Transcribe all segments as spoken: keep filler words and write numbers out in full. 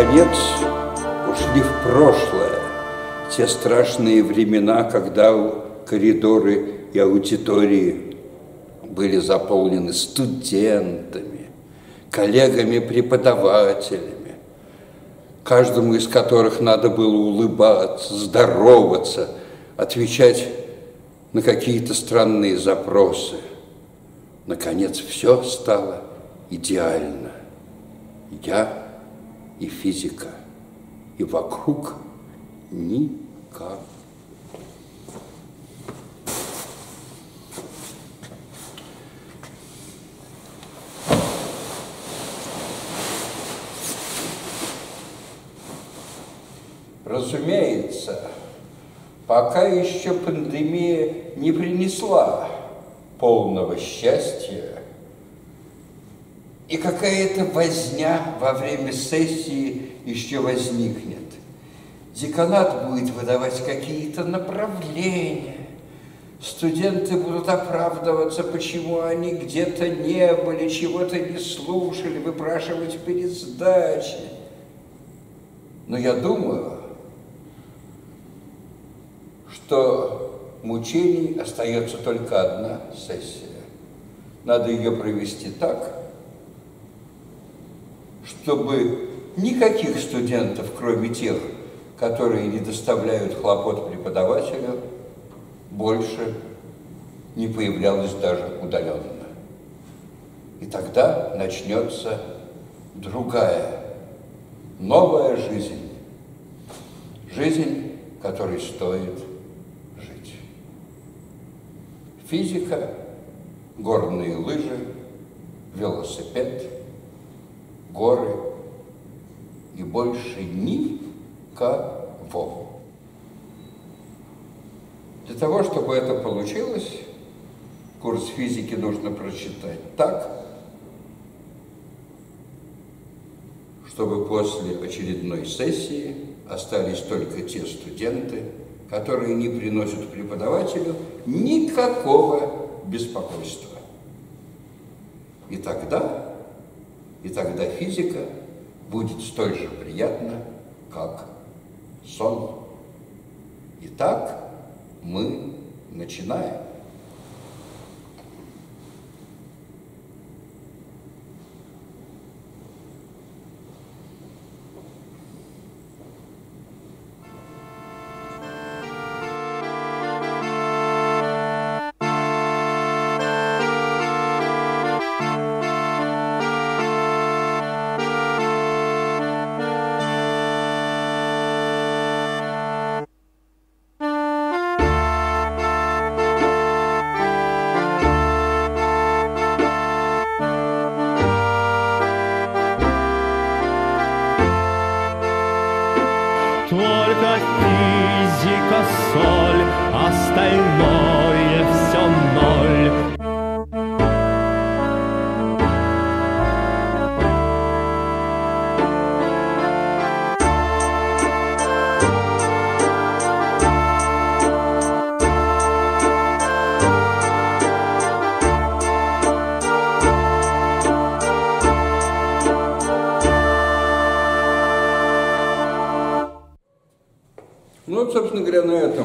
наконец, ушли в прошлое те страшные времена, когда коридоры и аудитории были заполнены студентами, коллегами-преподавателями, каждому из которых надо было улыбаться, здороваться, отвечать на какие-то странные запросы. Наконец, все стало идеально. Я и физика, и вокруг никак. Разумеется, пока еще пандемия не принесла полного счастья, и какая-то возня во время сессии еще возникнет. Деканат будет выдавать какие-то направления, студенты будут оправдываться, почему они где-то не были, чего-то не слушали, выпрашивать пересдачи. Но я думаю, что мучений остается только одна сессия. Надо ее провести так, чтобы никаких студентов, кроме тех, которые не доставляют хлопот преподавателю, больше не появлялось даже удаленно. И тогда начнется другая, новая жизнь. Жизнь, которой стоит жить. Физика, горные лыжи, велосипед, горы и больше никого. Для того, чтобы это получилось, курс физики нужно прочитать так, чтобы после очередной сессии остались только те студенты, которые не приносят преподавателю никакого беспокойства. И тогда, и тогда физика будет столь же приятна, как сон. Итак, мы начинаем. Только физика соль, остальное все ноль. Ну, вот, собственно говоря, на этом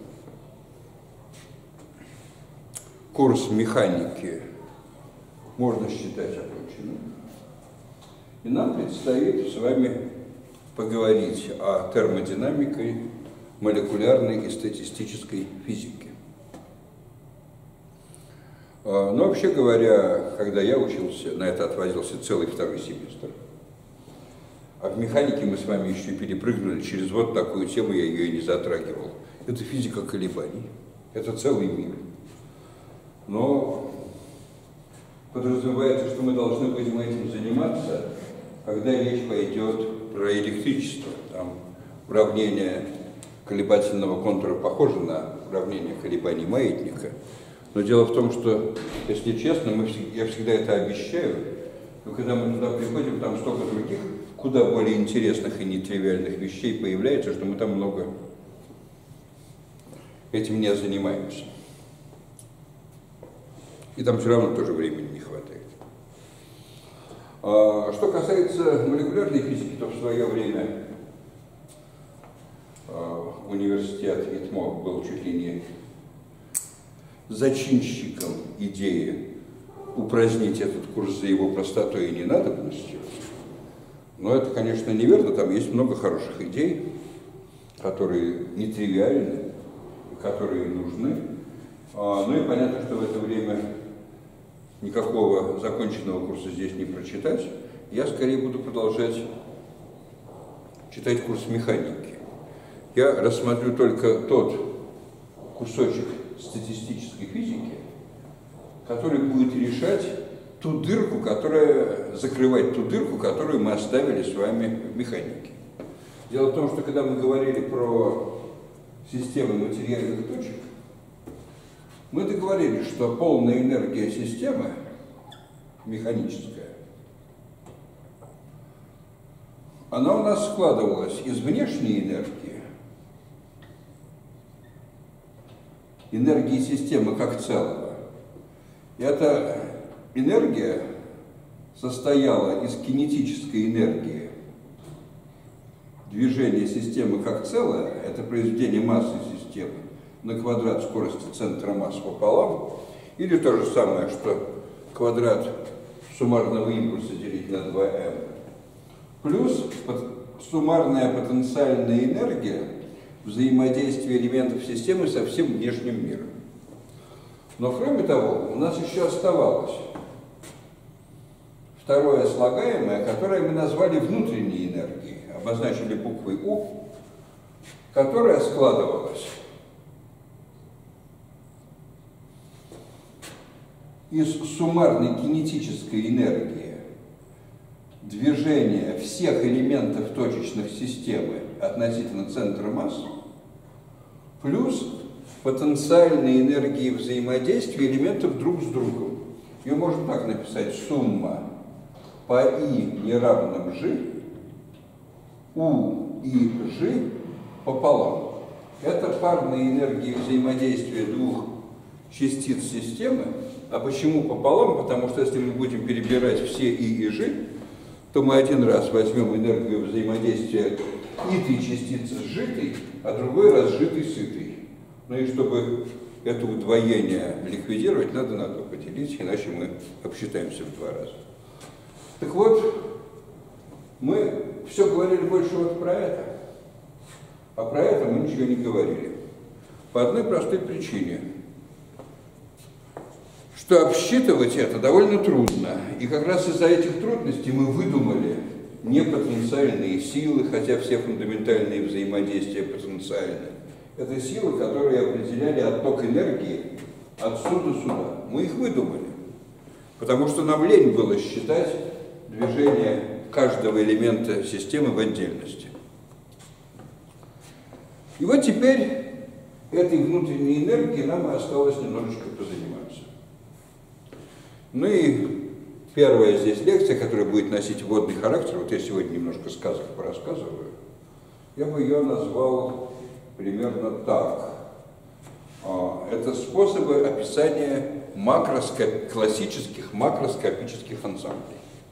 курс механики можно считать оконченным. И нам предстоит с вами поговорить о термодинамике, молекулярной и статистической физике. Но вообще говоря, когда я учился, на это отводился целый второй семестр. А в механике мы с вами еще перепрыгнули через вот такую тему, я ее и не затрагивал. Это физика колебаний, это целый мир. Но подразумевается, что мы должны будем этим заниматься, когда речь пойдет про электричество. Там уравнение колебательного контура похоже на уравнение колебаний маятника. Но дело в том, что, если честно, мы, я всегда это обещаю, но когда мы туда приходим, там столько других, куда более интересных и нетривиальных вещей появляется, что мы там много этим не занимаемся. И там все равно тоже времени не хватает. Что касается молекулярной физики, то в свое время университет ИТМО был чуть ли не зачинщиком идеи упразднить этот курс за его простотой и ненадобностью. Но это, конечно, неверно, там есть много хороших идей, которые нетривиальны, которые нужны. Ну и понятно, что в это время никакого законченного курса здесь не прочитать. Я скорее буду продолжать читать курс механики. Я рассмотрю только тот кусочек статистической физики, который будет решать ту дырку, которая, закрывать ту дырку, которую мы оставили с вами в механике. Дело в том, что когда мы говорили про системы материальных точек, мы договорились, что полная энергия системы, механическая, она у нас складывалась из внешней энергии, энергии системы как целого. И эта энергия состояла из кинетической энергии движения системы как целое, это произведение массы системы на квадрат скорости центра масс пополам, или то же самое, что квадрат суммарного импульса делить на два эм, плюс суммарная потенциальная энергия взаимодействия элементов системы со всем внешним миром. Но кроме того, у нас еще оставалось второе слагаемое, которое мы назвали внутренней энергией, обозначили буквой У, которая складывалась из суммарной кинетической энергии движения всех элементов точечных системы относительно центра масс, плюс потенциальной энергии взаимодействия элементов друг с другом. Ее можно так написать: сумма по I неравном G, U и G пополам. Это парные энергии взаимодействия двух частиц системы. А почему пополам? Потому что если мы будем перебирать все I и G, то мы один раз возьмем энергию взаимодействия итой частицы сжитой, а другой раз сжитой сытой. Ну и чтобы это удвоение ликвидировать, надо на два поделить, иначе мы обсчитаемся в два раза. Так вот, мы все говорили больше вот про это, а про это мы ничего не говорили. По одной простой причине, что обсчитывать это довольно трудно. И как раз из-за этих трудностей мы выдумали непотенциальные силы, хотя все фундаментальные взаимодействия потенциальны. Это силы, которые определяли отток энергии отсюда сюда. Мы их выдумали, потому что нам лень было считать движение каждого элемента системы в отдельности. И вот теперь этой внутренней энергией нам и осталось немножечко позаниматься. Ну и первая здесь лекция, которая будет носить вводный характер, вот я сегодня немножко сказок порассказываю, я бы ее назвал примерно так. Это способы описания макроскоп... классических макроскопических ансамблей.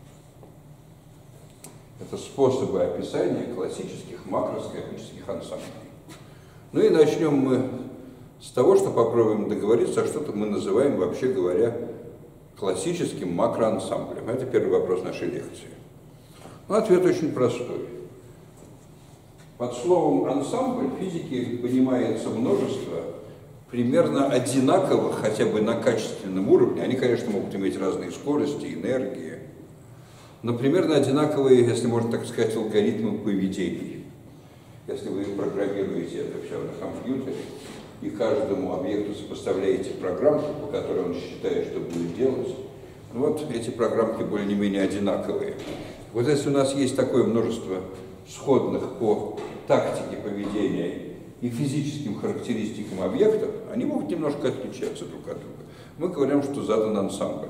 Это способы описания классических макроскопических ансамблей. Ну и начнем мы с того, что попробуем договориться, а что-то мы называем, вообще говоря, классическим макроансамблем. Это первый вопрос нашей лекции. Ну, ответ очень простой. Под словом ансамбль в физике понимается множество примерно одинаковых, хотя бы на качественном уровне. Они, конечно, могут иметь разные скорости, энергии, но примерно одинаковые, если можно так сказать, алгоритмы поведений. Если вы программируете это все на компьютере и каждому объекту сопоставляете программку, по которой он считает, что будет делать, ну вот эти программки более-менее одинаковые. Вот если у нас есть такое множество сходных по тактике поведения и физическим характеристикам объектов, они могут немножко отличаться друг от друга. Мы говорим, что задан ансамбль.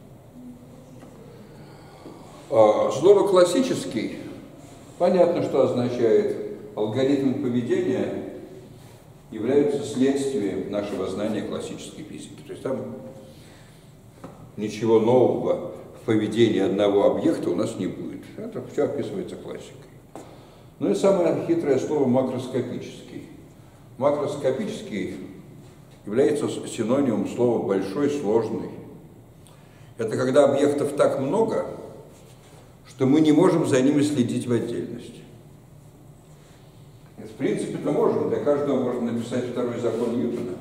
Слово «классический» понятно, что означает. Алгоритмы поведения являются следствием нашего знания классической физики. То есть там ничего нового в поведении одного объекта у нас не будет. Это все описывается классикой. Ну и самое хитрое слово макроскопический. Макроскопический является синонимом слова большой, сложный. Это когда объектов так много, что мы не можем за ними следить в отдельности. В принципе-то можем, для каждого можно написать второй закон Ньютона.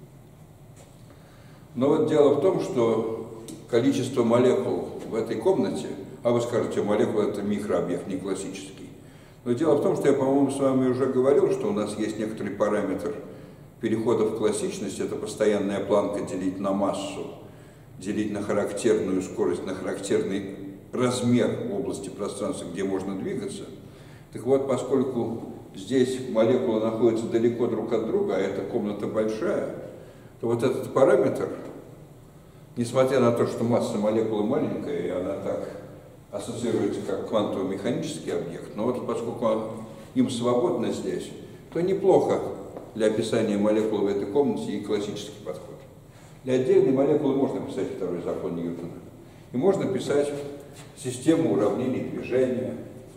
Но вот дело в том, что количество молекул в этой комнате, а вы скажете, молекула это микрообъект, не классический. Но дело в том, что я, по-моему, с вами уже говорил, что у нас есть некоторый параметр перехода в классичность, это постоянная планка делить на массу, делить на характерную скорость, на характерный размер в области пространства, где можно двигаться. Так вот, поскольку здесь молекулы находятся далеко друг от друга, а эта комната большая, то вот этот параметр, несмотря на то, что масса молекулы маленькая, и она так ассоциируется как квантово-механический объект, но вот поскольку он, им свободно здесь, то неплохо для описания молекул в этой комнате и классический подход. Для отдельной молекулы можно писать второй закон Ньютона. И можно писать систему уравнений движения,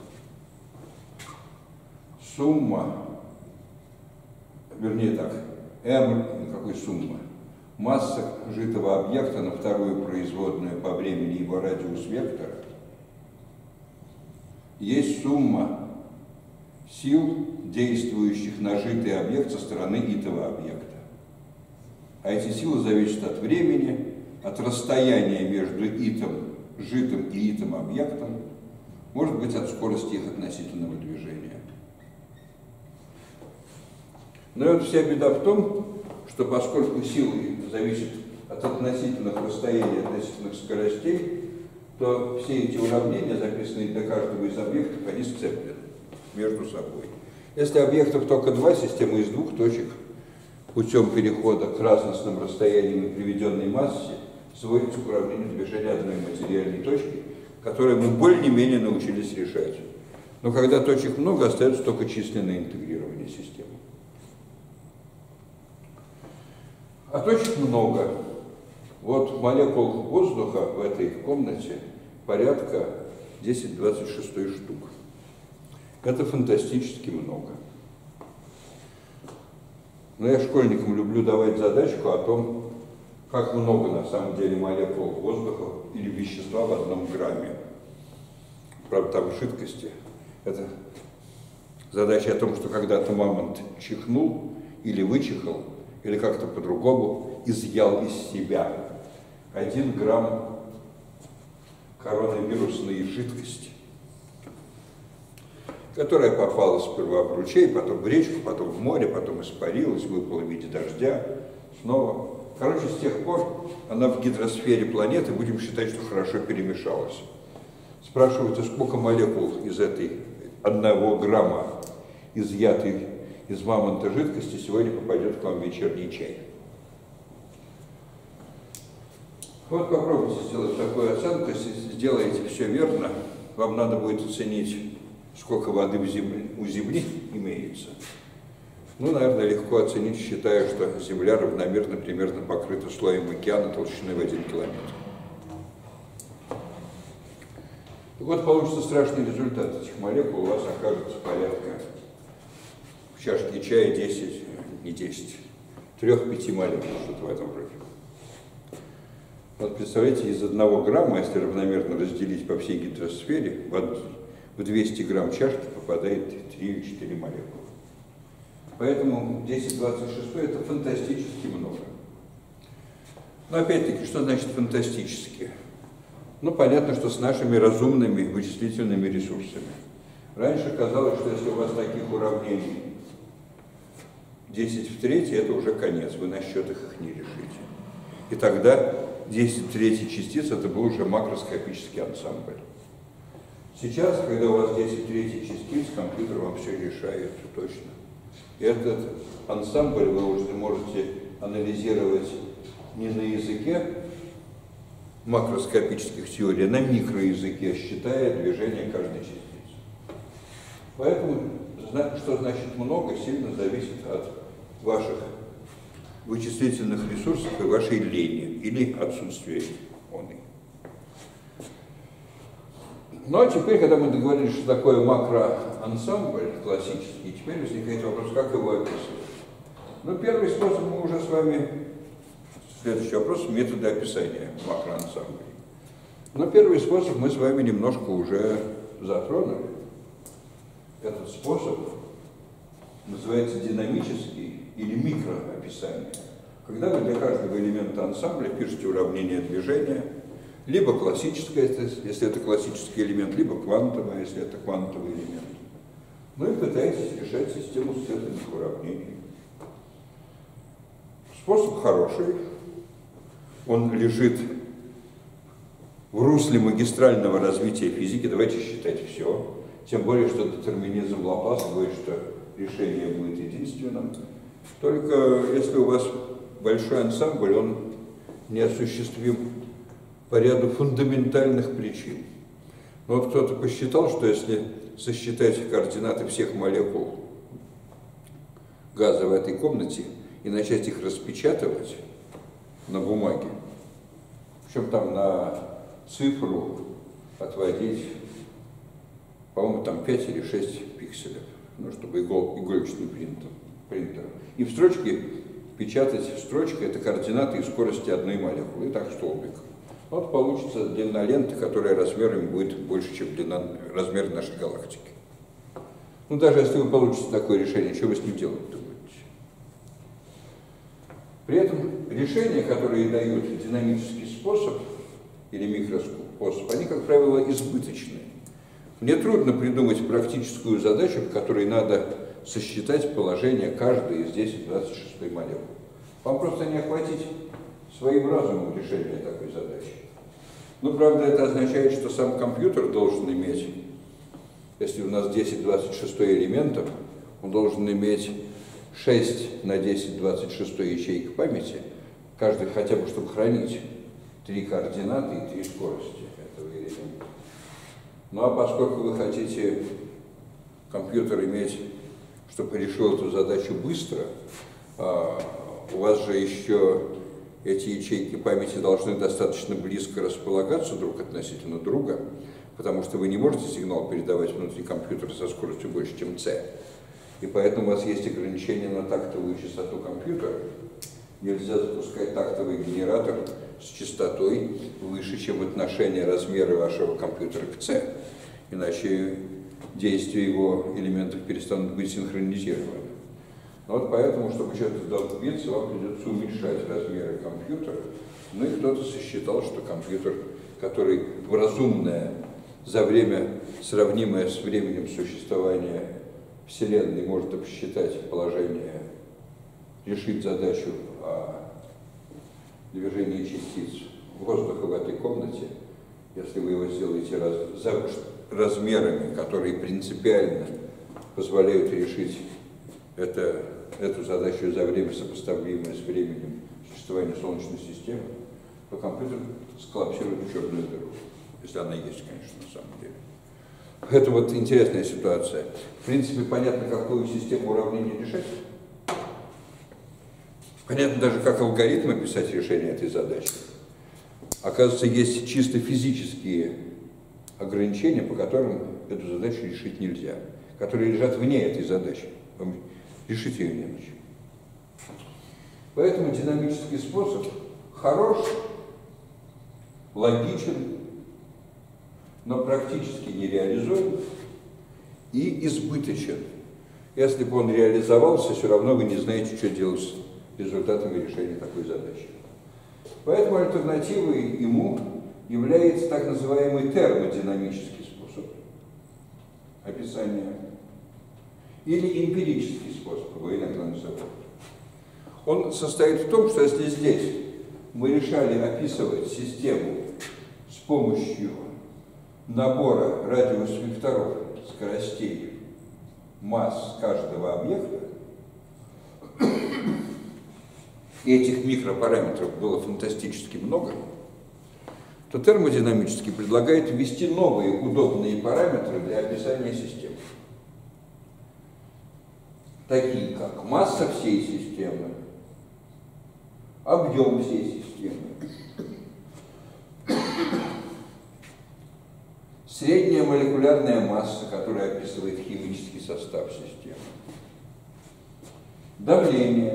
сумма, вернее так, m, какой сумма, масса житого объекта на вторую производную по времени его радиус вектора, есть сумма сил, действующих на житый объект со стороны итого объекта. А эти силы зависят от времени, от расстояния между итом, житым и итым объектом, может быть, от скорости их относительного движения. Но вот вся беда в том, что поскольку силы зависят от относительных расстояний, относительных скоростей, то все эти уравнения, записанные для каждого из объектов, они сцеплены между собой. Если объектов только два, система из двух точек путем перехода к разностным расстояниям и приведенной массе сводится к уравнению движения одной материальной точки, которую мы более-менее научились решать. Но когда точек много, остается только численное интегрирование системы. А точек много. Вот молекул воздуха в этой комнате порядка десять в двадцать шесть штук. Это фантастически много. Но я школьникам люблю давать задачку о том, как много на самом деле молекул воздуха или вещества в одном грамме. Правда, там в жидкости. Это задача о том, что когда-то мамонт чихнул или вычихал, или как-то по-другому изъял из себя один грамм коронавирусной жидкости, которая попала сперва в ручей, потом в речку, потом в море, потом испарилась, выпала в виде дождя, снова. Короче, с тех пор она в гидросфере планеты, будем считать, что хорошо перемешалась. Спрашивается, сколько молекул из этой одного грамма изъятой из мамонта жидкости сегодня попадет к вам в вечерний чай. Вот попробуйте сделать такую оценку, если сделаете все верно, вам надо будет оценить, сколько воды в земле, у Земли имеется. Ну, наверное, легко оценить, считая, что Земля равномерно примерно покрыта слоем океана толщиной в один километр. И вот получится страшный результат этих молекул, у вас окажется порядка в чашке чая десять, не десять, трех-пяти молекул, что-то в этом роде. Вот представляете, из одного грамма, если равномерно разделить по всей гидросфере, в двести грамм чашки попадает три-четыре молекулы. Поэтому десять в двадцать шесть это фантастически много. Но опять-таки, что значит фантастически? Ну, понятно, что с нашими разумными вычислительными ресурсами. Раньше казалось, что если у вас таких уравнений десять в третьей, это уже конец, вы на счетах их не решите. И тогда десять в третьей частиц это был уже макроскопический ансамбль. Сейчас, когда у вас десять в третьей частиц, компьютер вам все решает точно. И этот ансамбль вы уже можете анализировать не на языке макроскопических теорий, а на микроязыке, считая движение каждой частицы. Поэтому, что значит много, сильно зависит от ваших вычислительных ресурсов и вашей лени или отсутствия он. Ну а теперь, когда мы договорились, что такое макроансамбль классический, теперь возникает вопрос, как его описывать. Ну, первый способ мы уже с вами, следующий вопрос, методы описания макроансамблей. Но первый способ мы с вами немножко уже затронули. Этот способ называется динамический или микроописание. Когда вы для каждого элемента ансамбля пишете уравнение движения, либо классическое, если это классический элемент, либо квантовое, если это квантовый элемент. Ну и пытаетесь решать систему сцепленных уравнений. Способ хороший, он лежит в русле магистрального развития физики, давайте считать все. Тем более, что детерминизм Лапласа говорит, что решение будет единственным. Только если у вас большой ансамбль, он неосуществим по ряду фундаментальных причин. Но вот кто-то посчитал, что если сосчитать координаты всех молекул газа в этой комнате и начать их распечатывать на бумаге, причем там на цифру отводить, по-моему, там пять или шесть пикселей, ну, чтобы игол, игольчатый принтер, принтер. И в строчке печатать, строчка — это координаты и скорости одной молекулы, и так столбик. Вот получится длина ленты, которая размерами будет больше, чем длина, размер нашей галактики. Ну, даже если вы получите такое решение, что вы с ним делать-то будете? При этом решения, которые дают динамический способ или микроспособ, они, как правило, избыточные. Мне трудно придумать практическую задачу, в которой надо сосчитать положение каждой из десяти двадцать шестой молекулы. Вам просто не охватить своим разумом решение такой задачи. Ну, правда, это означает, что сам компьютер должен иметь, если у нас десять двадцать шестой элементов, он должен иметь шесть на десять двадцать шестой ячеек памяти, каждый хотя бы, чтобы хранить три координаты и три скорости этого элемента. Ну, а поскольку вы хотите компьютер иметь, чтобы решил эту задачу быстро, а у вас же еще эти ячейки памяти должны достаточно близко располагаться друг относительно друга, потому что вы не можете сигнал передавать внутри компьютера со скоростью больше, чем c. И поэтому у вас есть ограничения на тактовую частоту компьютера. Нельзя запускать тактовый генератор с частотой выше, чем отношение размера вашего компьютера к c. Иначе действия его элементов перестанут быть синхронизированы. Вот поэтому, чтобы что-то добиться, вам придется уменьшать размеры компьютера. Ну и кто-то сосчитал, что компьютер, который в разумное, за время, сравнимое с временем существования Вселенной, может обсчитать положение, решить задачу о движении частиц воздуха в этой комнате, если вы его сделаете раз, за, размерами, которые принципиально позволяют решить это, эту задачу за время, сопоставимое с временем существования Солнечной системы, то компьютер сколлапсирует в черную дыру, если она есть, конечно, на самом деле. Это вот интересная ситуация. В принципе, понятно, какую систему уравнений решать. Понятно даже, как алгоритмы писать решение этой задачи. Оказывается, есть чисто физические ограничения, по которым эту задачу решить нельзя, которые лежат вне этой задачи. Решить ее не на чем. Поэтому динамический способ хорош, логичен, но практически нереализуем и избыточен. Если бы он реализовался, все равно вы не знаете, что делать с результатами решения такой задачи. Поэтому альтернативой ему является так называемый термодинамический способ описания или эмпирический способ, его иногда называют. Он состоит в том, что если здесь мы решали описывать систему с помощью набора радиус-векторов скоростей масс каждого объекта, и этих микропараметров было фантастически много, то термодинамический предлагает ввести новые удобные параметры для описания системы, такие как масса всей системы, объем всей системы, Средняя молекулярная масса, которая описывает химический состав системы. Давление,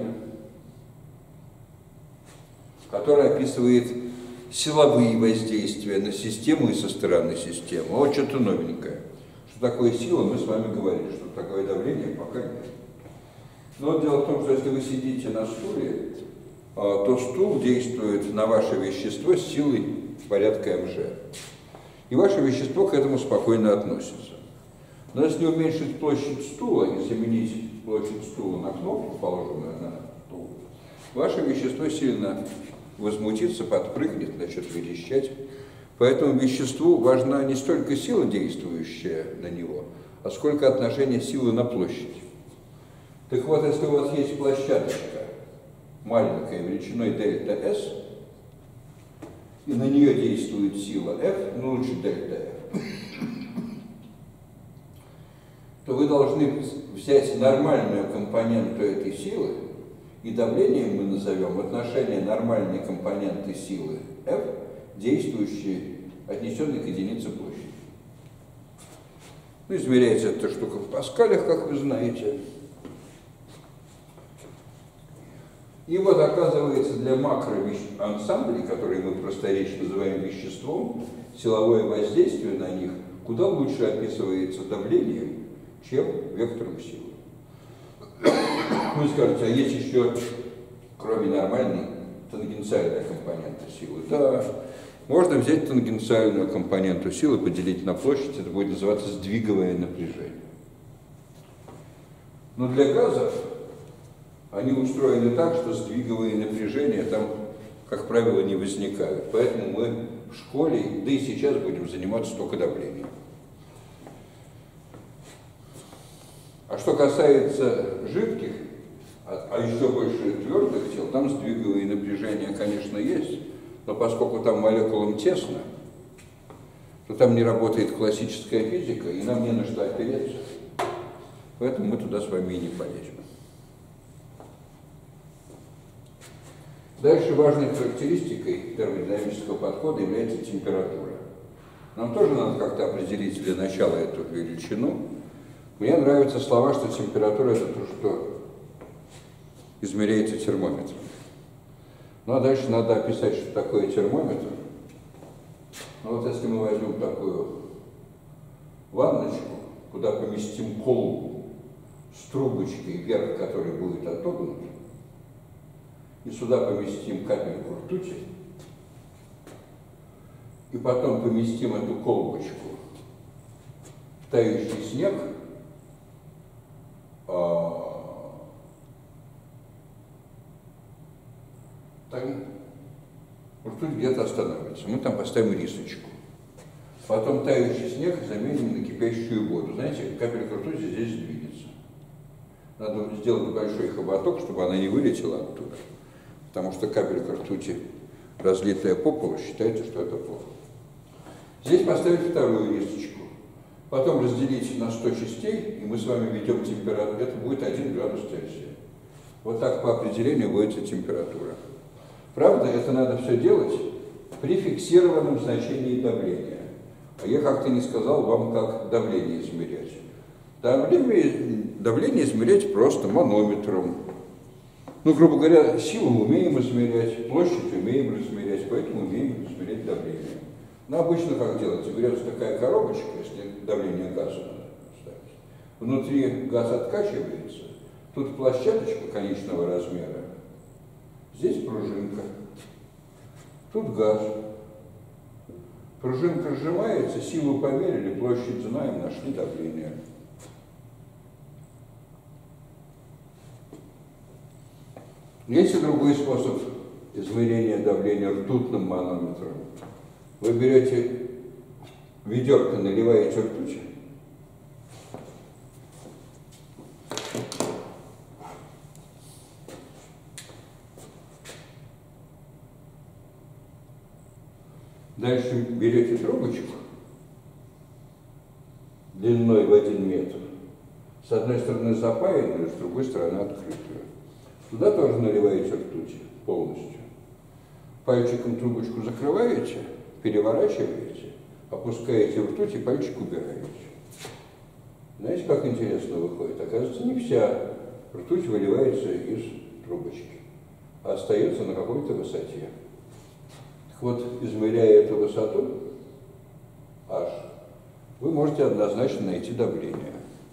которое описывает силовые воздействия на систему и со стороны системы. Вот что-то новенькое. Что такое сила, мы с вами говорили, что такое давление, пока нет. Но дело в том, что если вы сидите на стуле, то стул действует на ваше вещество с силой порядка эм жэ. И ваше вещество к этому спокойно относится. Но если уменьшить площадь стула и заменить площадь стула на кнопку, положенную на стул, ваше вещество сильно возмутится, подпрыгнет, начнет верещать. Поэтому веществу важна не столько сила, действующая на него, а сколько отношение силы на площадь. Так вот, если у вас есть площадочка маленькая величиной дельта S, и на нее действует сила F, ну лучше дельта F, то вы должны взять нормальную компоненту этой силы, и давлением мы назовем в отношении нормальной компоненты силы F, действующей, отнесенной к единице площади. Ну, измеряется эта штука в паскалях, как вы знаете. И вот оказывается, для макроансамблей, которые мы просторечно называем веществом, силовое воздействие на них куда лучше описывается давлением, чем вектором силы. Вы скажете, а есть еще, кроме нормальной, тангенциальная компонента силы? Да, можно взять тангенциальную компоненту силы, поделить на площадь, это будет называться сдвиговое напряжение. Но для газов они устроены так, что сдвиговые напряжения там, как правило, не возникают. Поэтому мы в школе, да и сейчас будем заниматься только давлением. А что касается жидких, а, а еще больше твердых тел, там сдвиговые напряжения, конечно, есть, но поскольку там молекулам тесно, то там не работает классическая физика, и нам не на что опереться. Поэтому мы туда с вами и не полезем. Дальше важной характеристикой термодинамического подхода является температура. Нам тоже надо как-то определить для начала эту величину. Мне нравятся слова, что температура – это то, что измеряется термометром. Ну а дальше надо описать, что такое термометр. Ну вот если мы возьмем такую ванночку, куда поместим колбу с трубочкой, верх которой будет отогнут, и сюда поместим капельку ртути, и потом поместим эту колбочку в тающий снег, а, там ртуть где-то останавливается. Мы там поставим рисочку. Потом тающий снег заменим на кипящую воду. Знаете, капелька ртути здесь сдвинется. Надо сделать большой хоботок, чтобы она не вылетела оттуда. Потому что капелька ртути, разлитая по полу, считается, что это плохо. Здесь поставить вторую рисочку. Потом разделить на сто частей, и мы с вами ведем температуру. Это будет один градус Цельсия. Вот так по определению вводится температура. Правда, это надо все делать при фиксированном значении давления. А я как-то не сказал вам, как давление измерять. Давление, давление измерять просто манометром. Ну, грубо говоря, силу умеем измерять, площадь умеем измерять, поэтому умеем измерять давление. Но обычно как делается? Берется такая коробочка, если давление газа надо ставить. Внутри газ откачивается, тут площадочка конечного размера, здесь пружинка, тут газ. Пружинка сжимается, силу померили, площадь знаем, нашли давление. Есть и другой способ измерения давления ртутным манометром. Вы берете ведерко, наливаете ртуть, дальше берете трубочку длиной в один метр, с одной стороны запаянную, с другой стороны открытую. Туда тоже наливаете ртуть полностью. Пальчиком трубочку закрываете, переворачиваете, опускаете в ртуть и пальчик убираете. Знаете, как интересно выходит? Оказывается, не вся ртуть выливается из трубочки, а остается на какой-то высоте. Так вот, измеряя эту высоту, H, вы можете однозначно найти давление.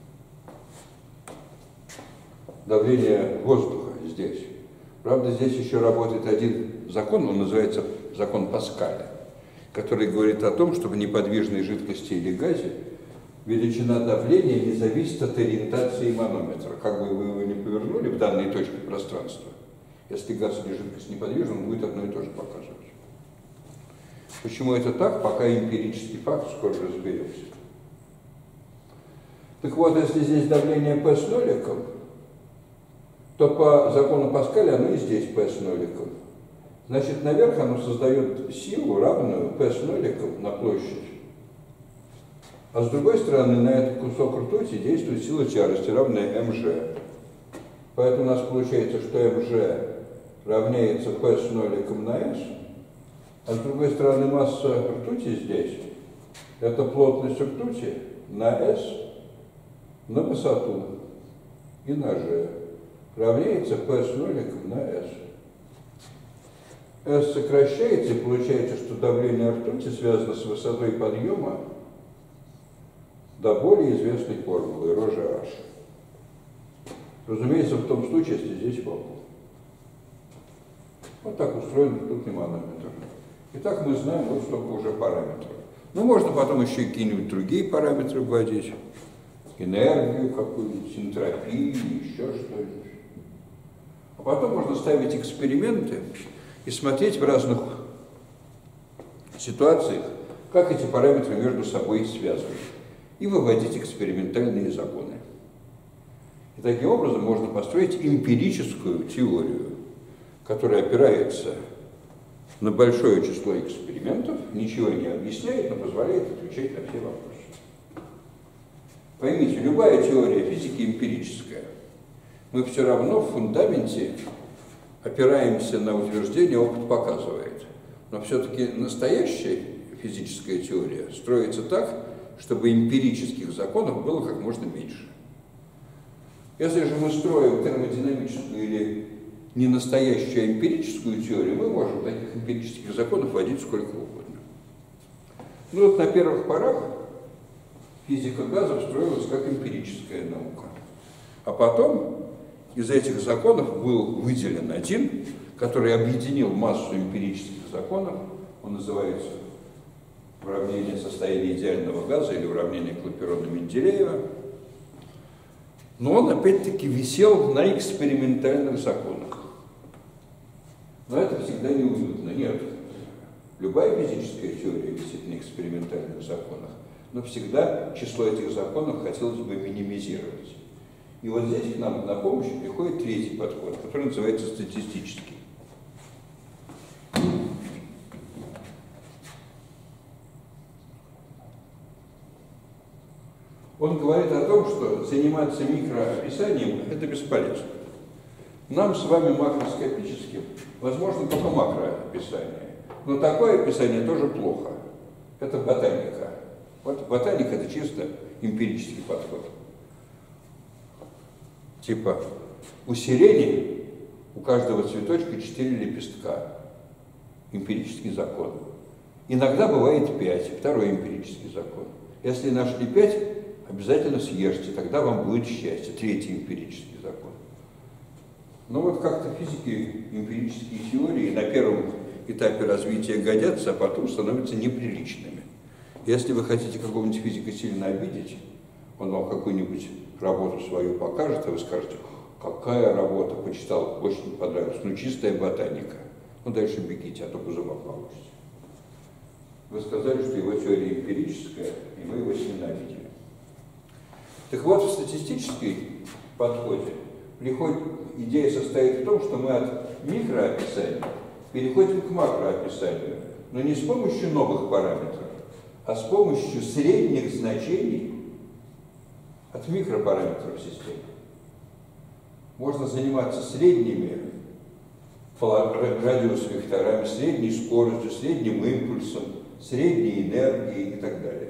Давление воздуха здесь. Правда, здесь еще работает один закон, он называется закон Паскаля, который говорит о том, что в неподвижной жидкости или газе величина давления не зависит от ориентации манометра. Как бы вы его ни повернули в данной точке пространства, если газ или жидкость неподвижна, он будет одно и то же показывать. Почему это так, пока эмпирический факт, скоро разберемся. Так вот, если здесь давление P с ноликом, то по закону Паскаля оно и здесь P с ноликом. Значит, наверх оно создает силу, равную P с ноликом на площадь. А с другой стороны, на этот кусок ртути действует сила тяжести, равная mg. Поэтому у нас получается, что mg равняется P с ноликом на s, а с другой стороны, масса ртути здесь – это плотность ртути на s, на высоту и на g. Равняется P с ноликом на s. S сокращается, и получается, что давление ртути связано с высотой подъема до более известной формулы ρ же H. Разумеется, в том случае, если здесь вакуум. Вот так устроен ртутный манометр. Итак, мы знаем вот столько уже параметров. Ну, можно потом еще и какие-нибудь другие параметры вводить. Энергию какую-нибудь, энтропию, еще что-нибудь. А потом можно ставить эксперименты и смотреть в разных ситуациях, как эти параметры между собой связаны, и выводить экспериментальные законы. И таким образом можно построить эмпирическую теорию, которая опирается на большое число экспериментов, ничего не объясняет, но позволяет отвечать на все вопросы. Поймите, любая теория физики эмпирическая. Мы все равно в фундаменте опираемся на утверждение, опыт показывает. Но все-таки настоящая физическая теория строится так, чтобы эмпирических законов было как можно меньше. Если же мы строим термодинамическую или ненастоящую, а эмпирическую теорию, мы можем таких эмпирических законов вводить сколько угодно. Ну вот на первых порах физика газов строилась как эмпирическая наука. А потом из этих законов был выделен один, который объединил массу эмпирических законов. Он называется уравнение состояния идеального газа или уравнение Клапейрона-Менделеева. Но он опять-таки висел на экспериментальных законах. Но это всегда неуютно. Нет. Любая физическая теория висит на экспериментальных законах, но всегда число этих законов хотелось бы минимизировать. И вот здесь к нам на помощь приходит третий подход, который называется статистический. Он говорит о том, что заниматься микроописанием – это бесполезно. Нам с вами макроскопическим возможно только макроописание. Но такое описание тоже плохо. Это ботаника. Вот ботаника – это чисто эмпирический подход. Типа у сирени у каждого цветочка четыре лепестка. Эмпирический закон. Иногда бывает пять, второй эмпирический закон. Если нашли пять, обязательно съешьте, тогда вам будет счастье. Третий эмпирический закон. Но вот как-то физики, эмпирические теории на первом этапе развития годятся, а потом становятся неприличными. Если вы хотите какого-нибудь физика сильно обидеть, он вам какую-нибудь работу свою покажет, а вы скажете, какая работа, почитал, очень понравилась, ну чистая ботаника. Ну дальше бегите, а то по зубам получите. Вы сказали, что его теория эмпирическая, и вы его ненавидели. Так вот, в статистической подходе приходит, идея состоит в том, что мы от микроописания переходим к макроописанию, но не с помощью новых параметров, а с помощью средних значений от микропараметров системы. Можно заниматься средними радиусными векторами, средней скоростью, средним импульсом, средней энергией и так далее.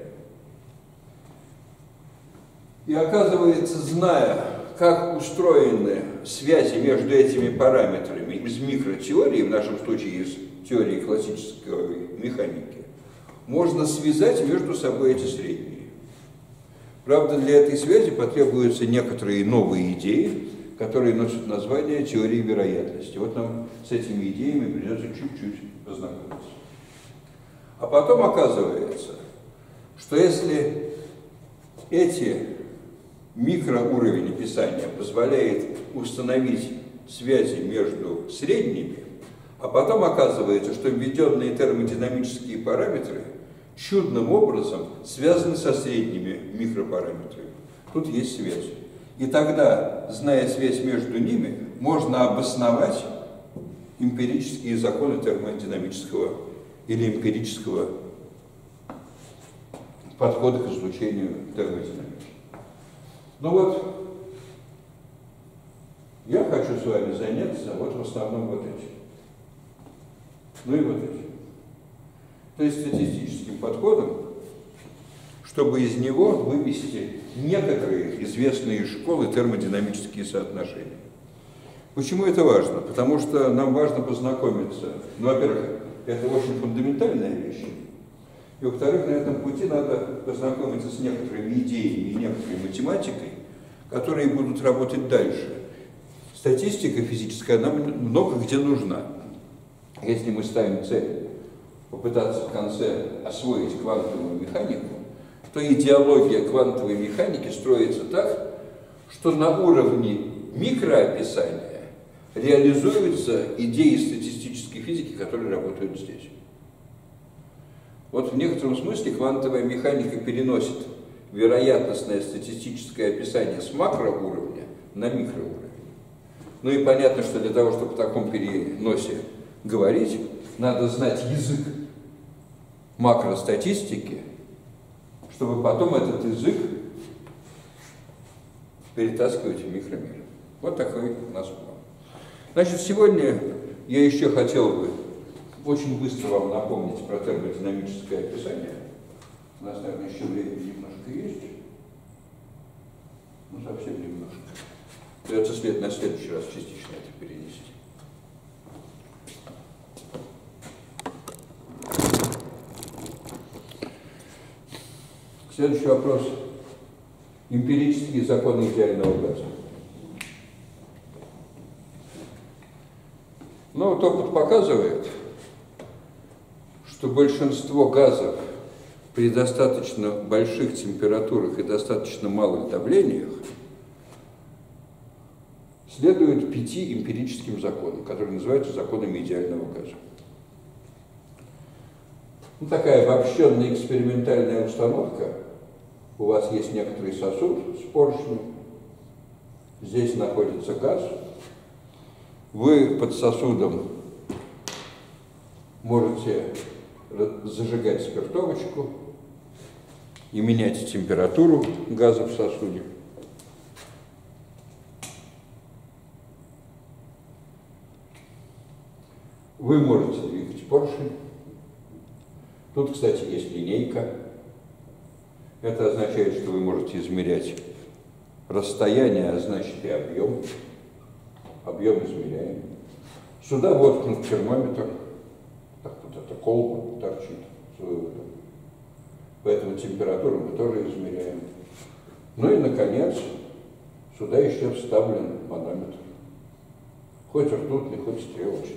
И оказывается, зная, как устроены связи между этими параметрами из микротеории, в нашем случае из теории классической механики, можно связать между собой эти средние. Правда, для этой связи потребуются некоторые новые идеи, которые носят название теории вероятности. Вот нам с этими идеями придется чуть-чуть познакомиться. А потом оказывается, что если эти микроуровень описания позволяет установить связи между средними, а потом оказывается, что введенные термодинамические параметры чудным образом связаны со средними микропараметрами. Тут есть связь. И тогда, зная связь между ними, можно обосновать эмпирические законы термодинамического или эмпирического подхода к изучению термодинамики. Ну вот, я хочу с вами заняться вот в основном вот этим. Ну и вот этим. То есть статистическим подходом, чтобы из него вывести некоторые известные школы термодинамические соотношения. Почему это важно? Потому что нам важно познакомиться. Ну, во-первых, это очень фундаментальная вещь. И, во-вторых, на этом пути надо познакомиться с некоторыми идеями и некоторой математикой, которые будут работать дальше. Статистика физическая нам много где нужна. Если мы ставим цель попытаться в конце освоить квантовую механику, то идеология квантовой механики строится так, что на уровне микроописания реализуются идеи статистической физики, которые работают здесь. Вот в некотором смысле квантовая механика переносит вероятностное статистическое описание с макроуровня на микроуровень. Ну и понятно, что для того, чтобы в таком переносе говорить, надо знать язык макростатистики, чтобы потом этот язык перетаскивать в микромир. Вот такой у нас план. Значит, сегодня я еще хотел бы очень быстро вам напомнить про термодинамическое описание. У нас, наверное, еще времени немножко есть. Ну, совсем немножко. Придется след на следующий раз частично это перенести. Следующий вопрос. Эмпирические законы идеального газа. Ну, вот опыт показывает, что большинство газов при достаточно больших температурах и достаточно малых давлениях следуют пяти эмпирическим законам, которые называются законами идеального газа. Ну, такая обобщенная экспериментальная установка. У вас есть некоторый сосуд с поршнем, здесь находится газ. Вы под сосудом можете зажигать спиртовочку и менять температуру газа в сосуде. Вы можете двигать поршень. Тут, кстати, есть линейка. Это означает, что вы можете измерять расстояние, а значит и объем. Объем измеряем. Сюда воткнут термометр. Так вот эта колба торчит с выводом. Поэтому температуру мы тоже измеряем. Ну и, наконец, сюда еще вставлен манометр. Хоть ртутный, хоть стрелочный.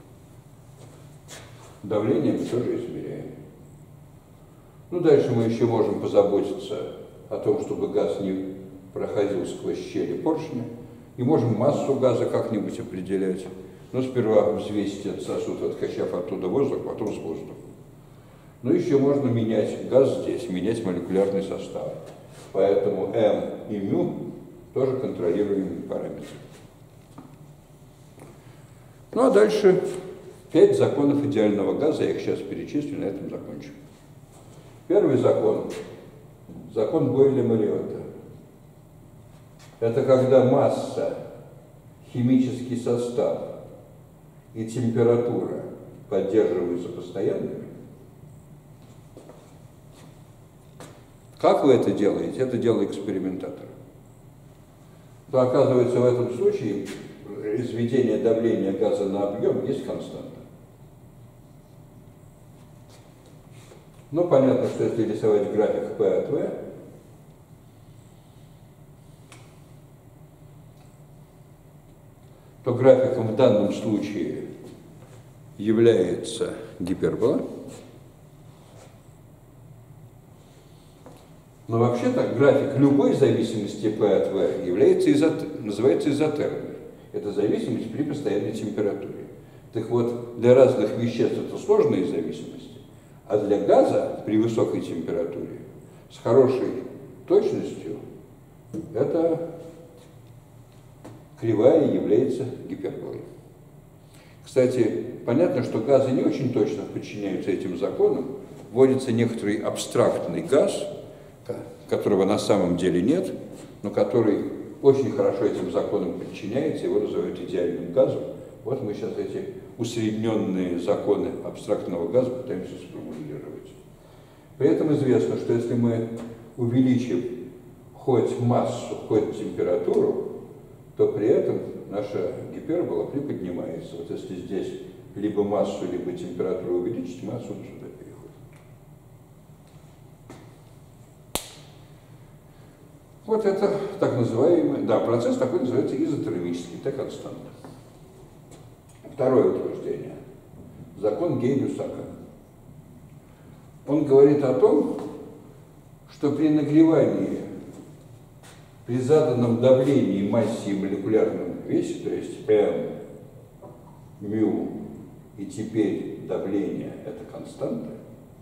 Давление мы тоже измеряем. Ну, дальше мы еще можем позаботиться о том, чтобы газ не проходил сквозь щели поршня. И можем массу газа как-нибудь определять. Но сперва взвесить этот сосуд, откачав оттуда воздух, потом с воздухом. Но еще можно менять газ здесь, менять молекулярный состав. Поэтому М и μ тоже контролируемые параметры. Ну а дальше пять законов идеального газа, я их сейчас перечислю, на этом закончу. Первый закон, закон Бойля-Мариотта. Это когда масса, химический состав и температура поддерживаются постоянными, как вы это делаете? Это дело экспериментатора. То оказывается, в этом случае изведение давления газа на объем есть константа. Ну, понятно, что если рисовать график P от V, то графиком в данном случае является гипербола. Но вообще так график любой зависимости P от V является изот... называется изотермой. Это зависимость при постоянной температуре. Так вот, для разных веществ это сложные зависимости, а для газа при высокой температуре с хорошей точностью эта кривая является гиперболой. Кстати, понятно, что газы не очень точно подчиняются этим законам. Вводится некоторый абстрактный газ, которого на самом деле нет, но который очень хорошо этим законам подчиняется, его называют идеальным газом. Вот мы сейчас эти усредненные законы абстрактного газа пытаемся сформулировать. При этом известно, что если мы увеличим хоть массу, хоть температуру, то при этом наша гипербола приподнимается. Вот если здесь либо массу, либо температуру увеличить, массу сюда переходит. Вот это так называемый, да, процесс такой называется изотермический, это константа. Второе утверждение. Закон Гей-Люссака. Он говорит о том, что при нагревании, при заданном давлении, массе и молекулярном весе, то есть m, μ, и теперь давление – это константа,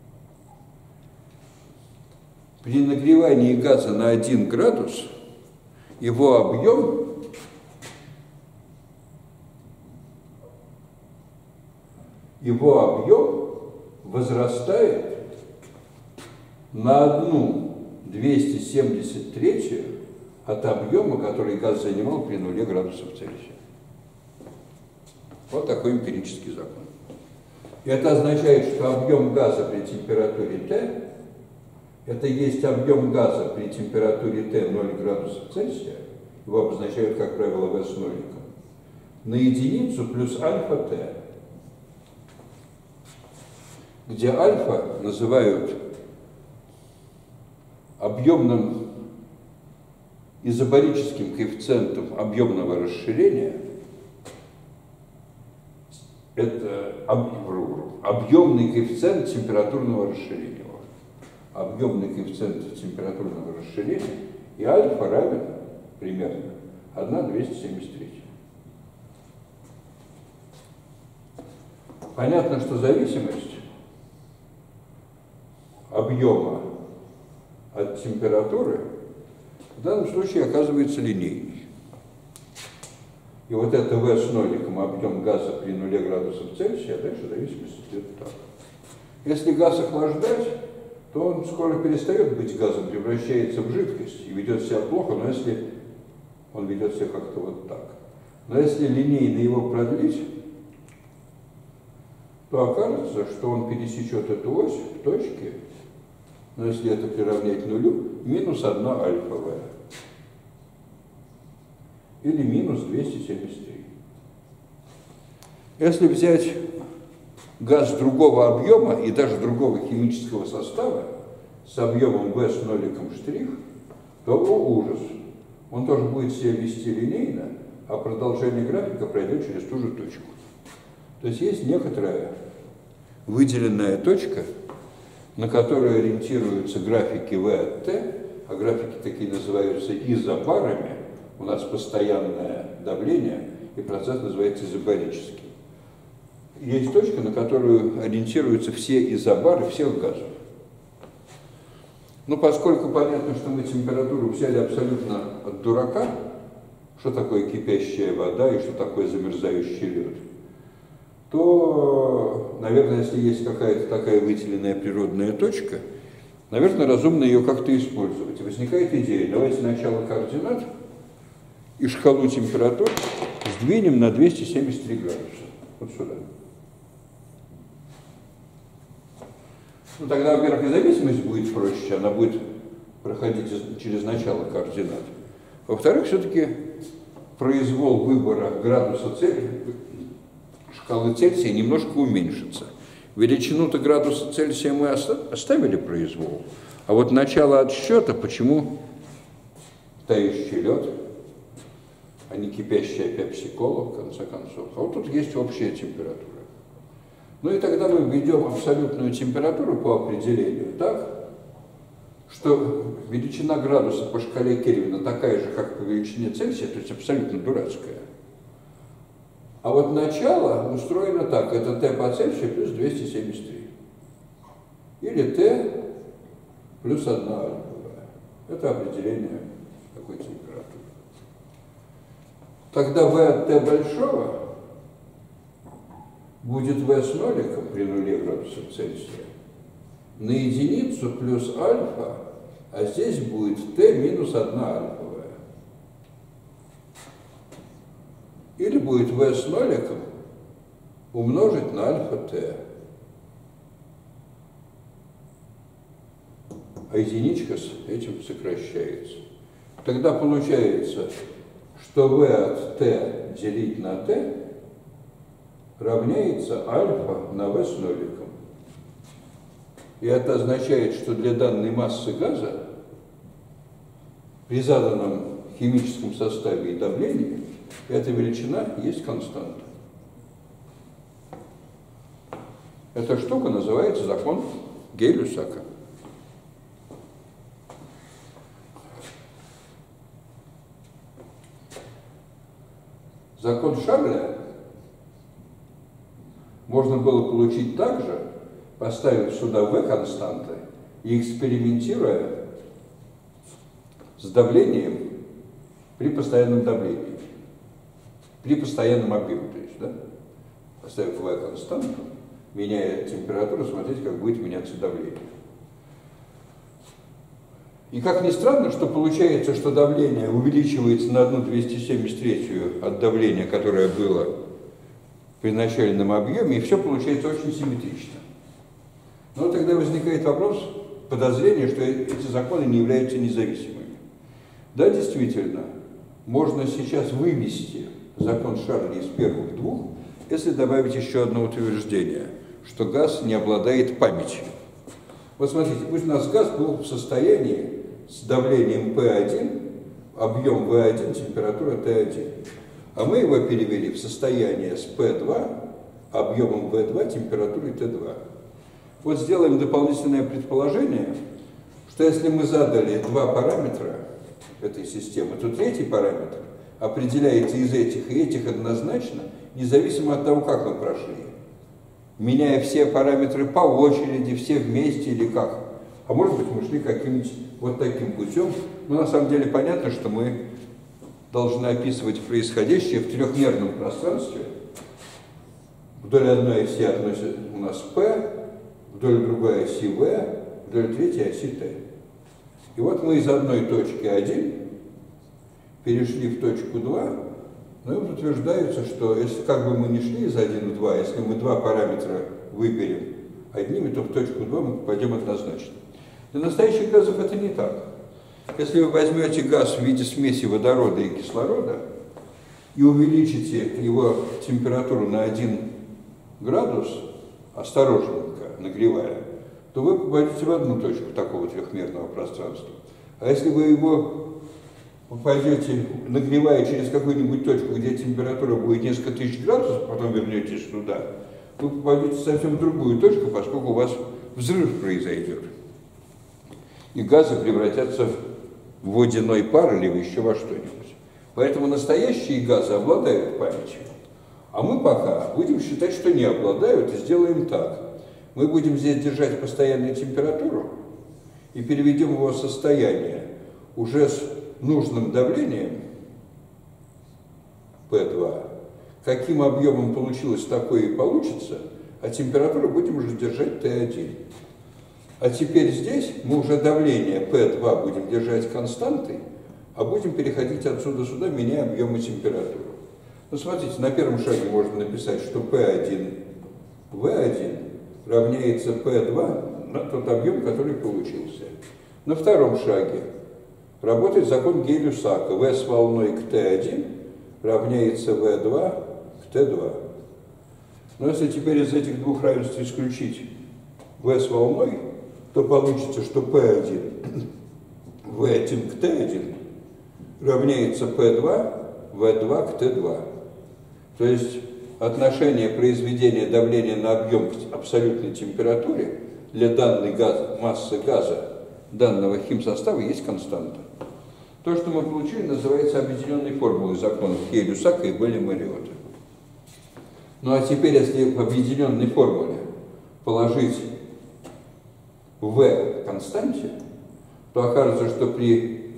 при нагревании газа на один градус его объем его объем возрастает на одну двести семьдесят третью от объема, который газ занимал при нуле градусов Цельсия. Вот такой эмпирический закон. И это означает, что объем газа при температуре Т это есть объем газа при температуре Т ноль градусов Цельсия, его обозначают, как правило, V с ноликом, на единицу плюс альфа Т, где альфа называют объемным изобарическим коэффициентом объемного расширения. Это объемный коэффициент температурного расширения. Объемный коэффициент температурного расширения, и альфа равен примерно одна двести семьдесят три. Понятно, что зависимость объема от температуры в данном случае оказывается линейной. И вот это V с ноликом, объем газа при нуле градусов Цельсия, а дальше зависимость идет так. Если газ охлаждать, то он скоро перестает быть газом, превращается в жидкость и ведет себя плохо, но если он ведет себя как-то вот так. Но если линейно его продлить, то окажется, что он пересечет эту ось в точке, но если это приравнять нулю, минус одна альфа В. Или минус двести семьдесят три. Если взять газ другого объема и даже другого химического состава с объемом V с ноликом штрих, то, о ужас, он тоже будет себя вести линейно, а продолжение графика пройдет через ту же точку. То есть есть некоторая выделенная точка, на которую ориентируются графики V от T, а графики такие называются изобарами, у нас постоянное давление, и процесс называется изобарический. Есть точка, на которую ориентируются все изобары всех газов. Но поскольку понятно, что мы температуру взяли абсолютно от дурака, что такое кипящая вода и что такое замерзающий лед, то, наверное, если есть какая-то такая выделенная природная точка, наверное, разумно ее как-то использовать. И возникает идея, давайте начало координат и шкалу температур сдвинем на двести семьдесят три градуса. Вот сюда. Ну, тогда, во-первых, независимость будет проще, она будет проходить через начало координат. Во-вторых, все-таки произвол выбора градуса Цельсия, шкалы Цельсия немножко уменьшится. Величину-то градуса Цельсия мы оставили произвол, а вот начало отсчета, почему тающий лед, а не кипящая пепси-кола, в конце концов. А вот тут есть общая температура. Ну и тогда мы введем абсолютную температуру по определению так, что величина градуса по шкале Кельвина такая же, как по величине Цельсия, то есть абсолютно дурацкая. А вот начало устроено так, это Т по Цельсию плюс двести семьдесят три. Или Т плюс одна альфовая. Это определение такой температуры. Тогда В от Т большого будет В с ноликом при нуле градусов Цельсия на единицу плюс альфа, а здесь будет Т минус одна альфовая. Или будет В с ноликом умножить на альфа Т. А единичка с этим сокращается. Тогда получается, что В от Т делить на Т равняется альфа на В с ноликом. И это означает, что для данной массы газа при заданном химическом составе и давлении эта величина есть константа. Эта штука называется закон Гей-Люсака. Закон Шарля можно было получить так же, поставив сюда В константы и экспериментируя с давлением при постоянном давлении, при постоянном объеме, то есть, да? Поставив В константу, меняя температуру, смотреть, как будет меняться давление. И как ни странно, что получается, что давление увеличивается на одну двести семьдесят третью от давления, которое было при начальном объеме, и все получается очень симметрично. Но тогда возникает вопрос, подозрение, что эти законы не являются независимыми. Да, действительно, можно сейчас вывести закон Шарля из первых двух, если добавить еще одно утверждение, что газ не обладает памятью. Вот смотрите, пусть у нас газ был в состоянии с давлением П один, объем В один, температура Т один. А мы его перевели в состояние с П два, объемом В два, температурой Т два. Вот сделаем дополнительное предположение, что если мы задали два параметра этой системы, то третий параметр определяется из этих и этих однозначно, независимо от того, как мы прошли. Меняя все параметры по очереди, все вместе или как. А может быть, мы шли каким-нибудь вот таким путем. Но на самом деле понятно, что мы должны описывать происходящее в трехмерном пространстве. Вдоль одной оси относится у нас P, вдоль другой оси V, вдоль третьей оси T. И вот мы из одной точки один перешли в точку два, но и утверждается, что если как бы мы не шли из один в два, если мы два параметра выберем одними, то в точку два мы попадем однозначно. Для настоящих газов это не так. Если вы возьмете газ в виде смеси водорода и кислорода и увеличите его температуру на один градус, осторожненько нагревая, то вы попадете в одну точку такого трехмерного пространства. А если вы его попадете, нагревая через какую-нибудь точку, где температура будет несколько тысяч градусов, потом вернетесь туда, вы попадете совсем в другую точку, поскольку у вас взрыв произойдет. И газы превратятся в водяной пар или еще во что-нибудь. Поэтому настоящие газы обладают памятью. А мы пока будем считать, что не обладают, и сделаем так. Мы будем здесь держать постоянную температуру и переведем его состояние уже с нужным давлением П два. Каким объемом получилось, такое и получится, а температуру будем уже держать Т один. А теперь здесь мы уже давление П два будем держать константой, а будем переходить отсюда сюда, меняя объем и температуру. Ну, смотрите, на первом шаге можно написать, что P один V один равняется P два на тот объем, который получился. На втором шаге работает закон Гей-Люсака. V с волной к T один равняется V два к T два. Но если теперь из этих двух равенств исключить V с волной, то получится, что P один V один к T один равняется P два V два к T два. То есть отношение произведения давления на объем к абсолютной температуре для данной газ, массы газа, данного химсостава есть константа. То, что мы получили, называется объединенной формулой законов Гей-Люсака и Белли-Мариотта. Ну а теперь, если в объединенной формуле положить V константе, то окажется, что при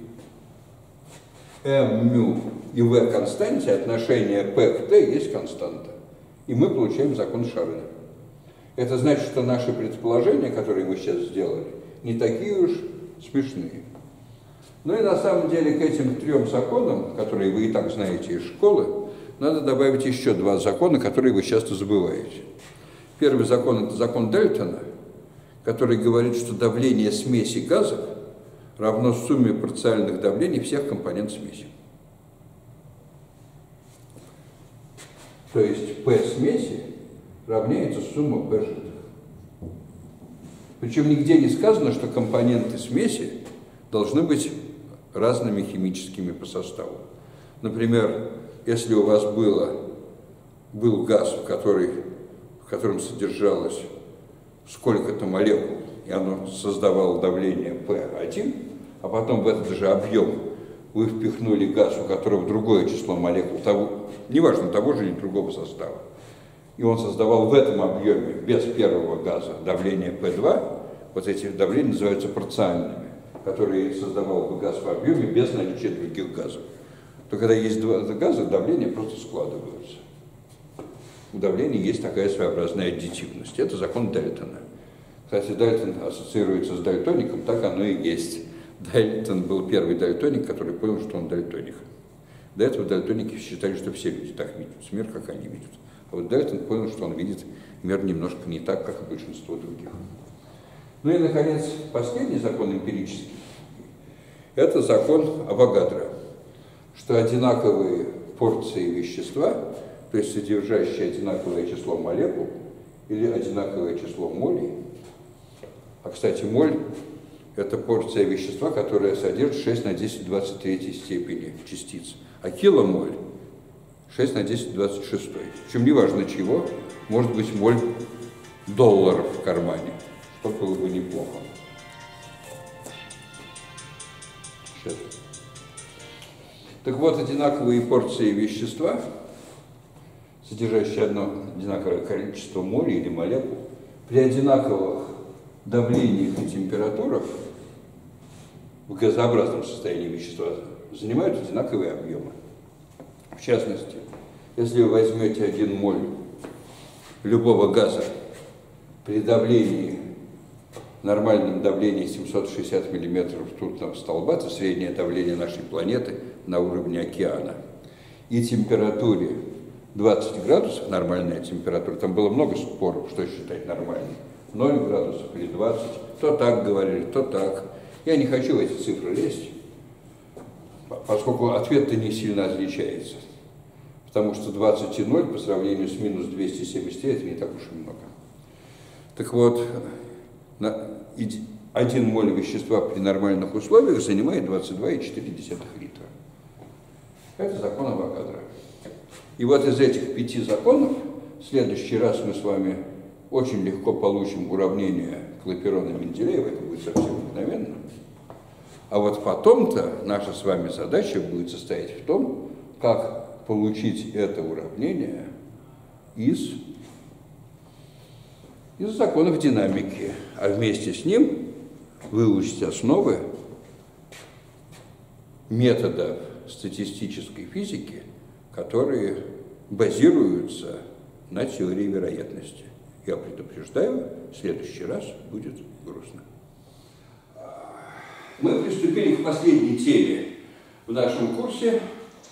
mu и V константе отношение P к T есть константа. И мы получаем закон Шарля. Это значит, что наши предположения, которые мы сейчас сделали, не такие уж смешные. Ну и на самом деле к этим трем законам, которые вы и так знаете из школы, надо добавить еще два закона, которые вы часто забываете. Первый закон – это закон Дальтона, который говорит, что давление смеси газов равно сумме парциальных давлений всех компонент смеси. То есть P смеси равняется сумма P жидких. Причем нигде не сказано, что компоненты смеси должны быть разными химическими по составу. Например, если у вас было, был газ, в, который, в котором содержалось сколько-то молекул, и оно создавало давление P один, а потом в этот же объем вы впихнули газ, у которого другое число молекул, того, неважно, того же или другого состава, и он создавал в этом объеме без первого газа давление P два, вот эти давления называются парциальными, которые создавал бы газ в объеме без наличия других газов. То когда есть два газа, давления просто складываются. У давления есть такая своеобразная аддитивность. Это закон Дальтона. Кстати, Дальтон ассоциируется с дальтоником, так оно и есть. Дальтон был первый дальтоник, который понял, что он дальтоник. До этого дальтоники считали, что все люди так видят мир, как они видят. А вот Дальтон понял, что он видит мир немножко не так, как и большинство других. Ну и, наконец, последний закон эмпирический – это закон Авогадро, что одинаковые порции вещества, то есть содержащие одинаковое число молекул или одинаковое число молей, а, кстати, моль – это порция вещества, которая содержит шесть на десять в двадцать третьей степени частиц, а киломоль – шесть на десять в двадцать шестой. Причем неважно чего, может быть моль долларов в кармане, что было бы неплохо. Сейчас. Так вот, одинаковые порции вещества, содержащие одно одинаковое количество молей или молекул, при одинаковых давлениях и температурах в газообразном состоянии вещества занимают одинаковые объемы. В частности, если вы возьмете один моль любого газа при давлении, нормальном давлении семьсот шестьдесят миллиметров ртутного столба, это среднее давление нашей планеты на уровне океана, и температуре двадцать градусов, нормальная температура, там было много споров, что считать нормальной, ноль градусов или двадцать, то так говорили, то так. Я не хочу в эти цифры лезть, поскольку ответ-то не сильно отличается. Потому что двадцать и ноль по сравнению с минус двести семьдесят три это не так уж и много. Так вот, один моль вещества при нормальных условиях занимает двадцать два и четыре десятых литра. Это закон Авогадро. И вот из этих пяти законов в следующий раз мы с вами очень легко получим уравнение Клапейрона-Менделеева, это будет совсем мгновенно. А вот потом-то наша с вами задача будет состоять в том, как получить это уравнение из, из законов динамики, а вместе с ним выучить основы методов статистической физики, которые базируются на теории вероятности. Я предупреждаю, в следующий раз будет грустно. Мы приступили к последней теме в нашем курсе.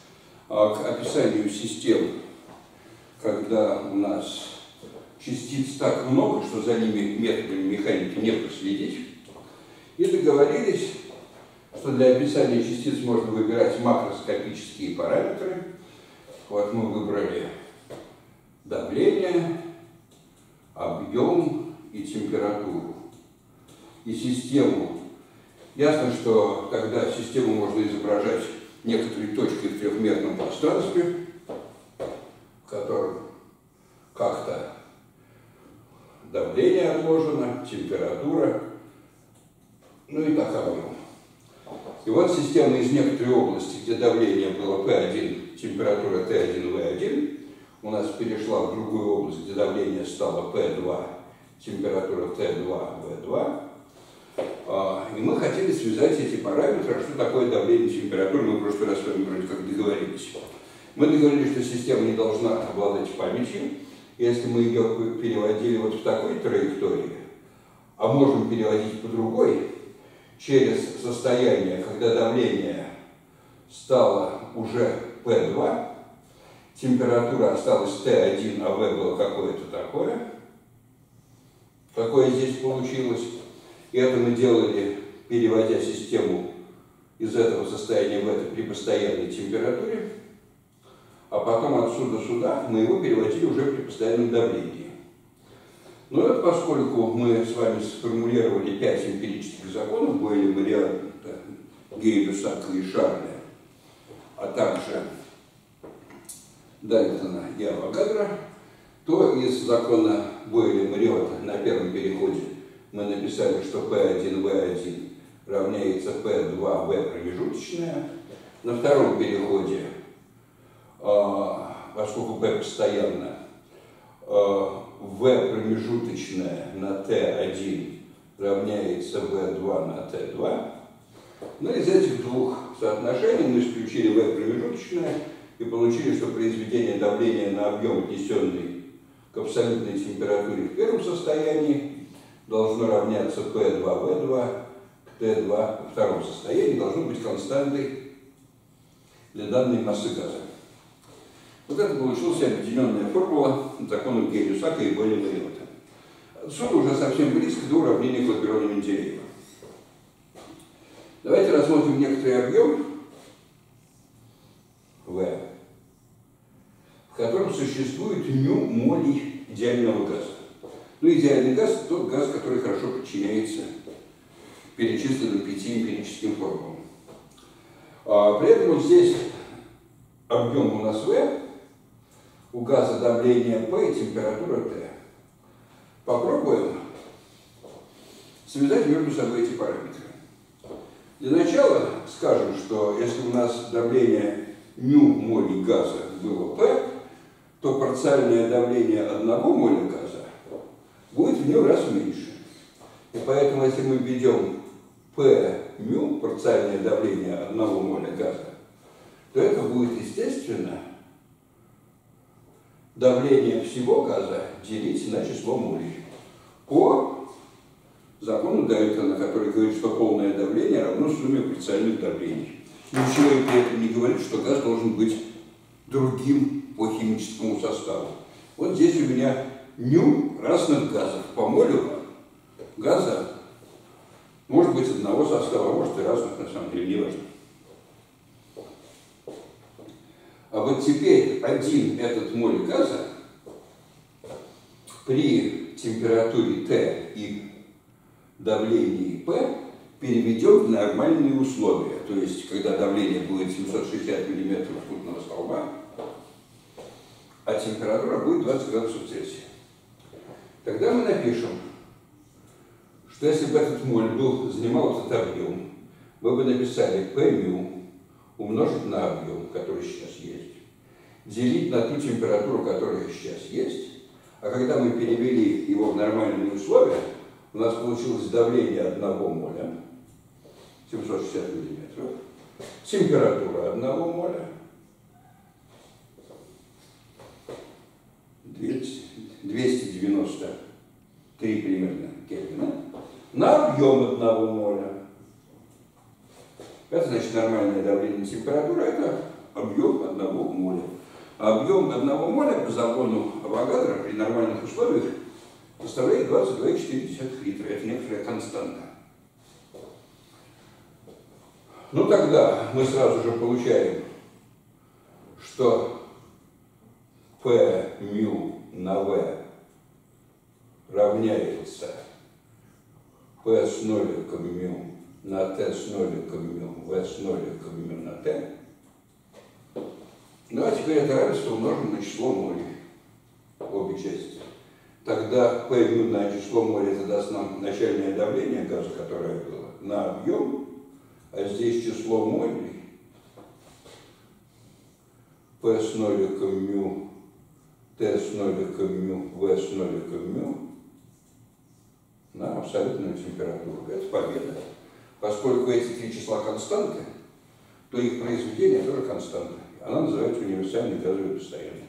к описанию систем, когда у нас частиц так много, что за ними методами механики не проследить, и договорились, что для описания частиц можно выбирать макроскопические параметры. Вот мы выбрали давление, объем и температуру. И систему. Ясно, что тогда систему можно изображать некоторой точкой в трехмерном пространстве, в котором как-то давление отложено, температура, ну и так объем. И вот система из некоторой области, где давление было пэ один, температура тэ один, вэ один, у нас перешла в другую область, где давление стало пэ два, температура тэ два, вэ два. И мы хотели связать эти параметры. А что такое давление и температура? Мы в прошлый раз с вами вроде как договорились. Мы договорились, что система не должна обладать памятью. Если мы ее переводили вот в такой траектории, а можем переводить по другой, через состояние, когда давление стало уже пэ два, температура осталась тэ один, а вэ было какое-то такое. Какое здесь получилось. И это мы делали, переводя систему из этого состояния в это при постоянной температуре. А потом отсюда сюда мы его переводили уже при постоянном давлении. Но это поскольку мы с вами сформулировали пять эмпирических законов Бойля, Мариана, Гей-Люсака и Шарля, а также Дальтона и Авогадро, то из закона Бойля-Мариота на первом переходе мы написали, что пэ один, вэ один равняется пэ два, вэ промежуточная. На втором переходе, поскольку P постоянно, вэ промежуточная на тэ один равняется вэ два на тэ два. Но из этих двух соотношений мы исключили вэ промежуточное и получили, что произведение давления на объем, отнесенный к абсолютной температуре в первом состоянии, должно равняться пэ два, вэ два, к тэ два во втором состоянии, должно быть константой для данной массы газа. Вот это получилась объединенная формула законов Гей-Люсака и Бойля-Мариота. Отсюда уже совсем близко до уравнения Клапейрона-Менделеева. Давайте рассмотрим некоторый объем В, в котором существует ню молей идеального газа. Ну, идеальный газ – тот газ, который хорошо подчиняется перечисленным пяти эмпирическим формулам. А, при этом вот здесь объем у нас В, у газа давление P и температура T. Попробуем связать между собой эти параметры. Для начала скажем, что если у нас давление ню молей газа было P, то парциальное давление одного моля газа будет в ню раз меньше. И поэтому, если мы введем P μ, парциальное давление одного моля газа, то это будет, естественно, давление всего газа делить на число молей по закону Дальтона, который говорит, что полное давление равно сумме парциальных давлений. Ничего и при этом не говорит, что газ должен быть другим по химическому составу. Вот здесь у меня ню разных газов. По молю газа может быть одного состава, может и разных, на самом деле, не важно. А вот теперь один этот моль газа при температуре Т и давлении P переведем в нормальные условия. То есть, когда давление будет семьсот шестьдесят миллиметров ртутного столба, а температура будет двадцать градусов Цельсия. Тогда мы напишем, что если бы этот моль был, занимал этот объем, мы бы написали P μ умножить на объем, который сейчас есть, делить на ту температуру, которая сейчас есть, а когда мы перевели его в нормальные условия, у нас получилось давление одного моля, семьсот шестьдесят миллиметров, температура одного моля, двести девяносто три примерно Кельвина, на объем одного моля. Это значит нормальное давление, температура, это объем одного моля. А объем одного моля по закону Авогадро при нормальных условиях составляет двадцать два и четыре десятых литра. Это некоторая константа. Ну тогда мы сразу же получаем, что P μ на V равняется P с ноликом μ на T с ноликом μ, V с ноликом μ на T. Ну а теперь это равенство умножим на число молей, обе части. Тогда P μ на число молей это даст нам начальное давление газа, которое было, на объем, а здесь число молей P с ноликом μ, T с ноликом μ, V с ноликом μ на абсолютную температуру. Это победа. Поскольку эти три числа константы, то их произведение тоже константа. Она называется универсальной газовой постоянной.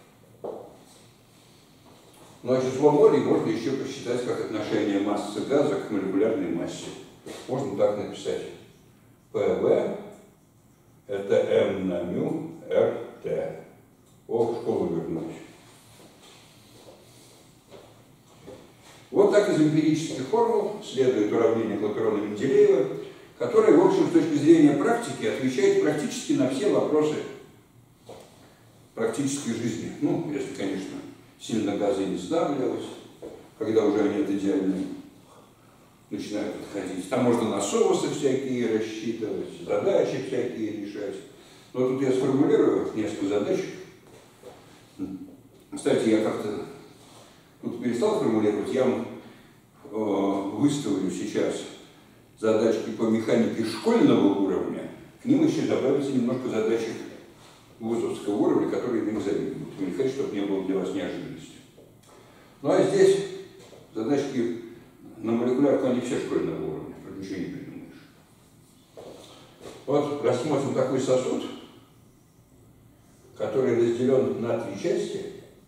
Ну а число молей можно еще посчитать как отношение массы газа к молекулярной массе. Можно так написать. ПВ это М на μ РТ. О, в школу вернусь. Вот так из эмпирических формул следует уравнение Клапейрона-Менделеева, которое, в общем, с точки зрения практики, отвечает практически на все вопросы практической жизни. Ну, если, конечно, сильно газы не сдавливать, когда уже они от идеальной начинают отходить. Там можно на соусы всякие рассчитывать, задачи всякие решать. Но тут я сформулирую несколько задач. Кстати, я как-то тут перестал формулировать, я вам э, выставлю сейчас задачки по механике школьного уровня, к ним еще добавится немножко задачек вузовского уровня, которые на экзамене будут мелькать, чтобы не было для вас неожиданности. Ну а здесь задачки на молекулярку, они все школьного уровня, тут ничего не придумаешь. Вот рассмотрим такой сосуд, который разделен на три части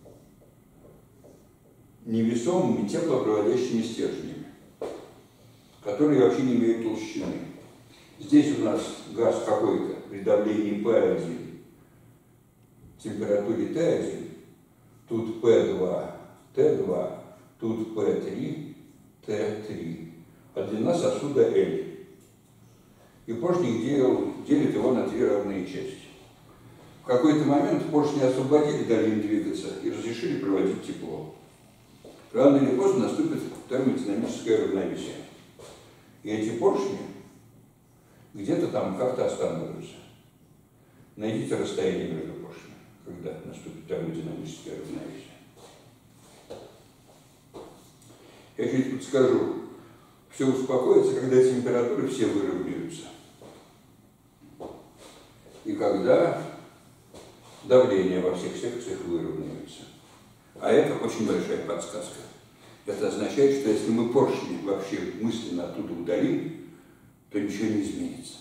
невесомыми теплопроводящими стержнями, которые вообще не имеют толщины. Здесь у нас газ какой-то при давлении P один, температуре Т один, тут P два, Т два, тут P три, Т три, а длина сосуда L. И поршник делил, делит его на три равные части. В какой-то момент поршни освободили, дали им двигаться и разрешили проводить тепло. Рано или поздно наступит термодинамическое равновесие. И эти поршни где-то там как-то останавливаются. Найдите расстояние между поршнями, когда наступит термодинамическое равновесие. Я чуть подскажу. Все успокоится, когда температуры все выровняются. И когда давление во всех секциях выровняется. А это очень большая подсказка. Это означает, что если мы поршни вообще мысленно оттуда удалим, то ничего не изменится.